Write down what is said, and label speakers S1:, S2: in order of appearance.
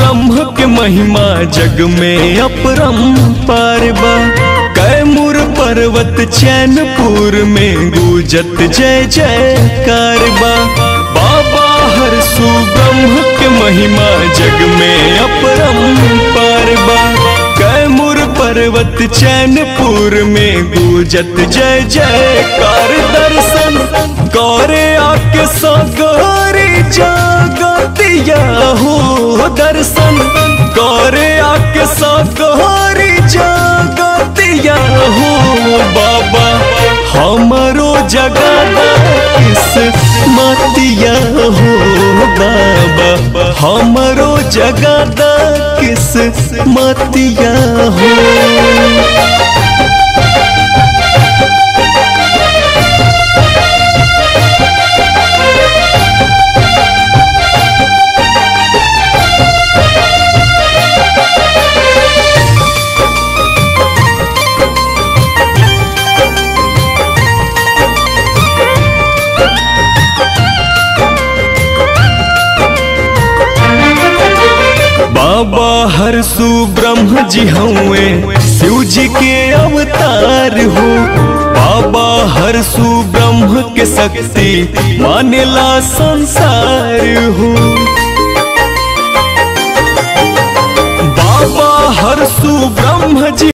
S1: ब्रह्म के महिमा जग में अपरंपार बा। कैमूर पर्वत चैनपुर में गूंजत जय जयकार बा। बाबा हरसु ब्रह्म के महिमा जग में अपरंपार बा। कैमूर पर्वत चैनपुर में गूंजत जय जयकार। दर्शन करे आके सागरी जागतिया हो। दर्शन करे आके सागरी जागतिया हो। बाबा हमारो जगह किस मतिया हो। बाबा हमारो जगह किस मतिया हो। बाबा हरसु ब्रह्म जी हुए शिव जी के अवतार हो। बाबा हरसु ब्रह्म के शक्ति मानेला संसार हो। बाबा हरसु ब्रह्म जी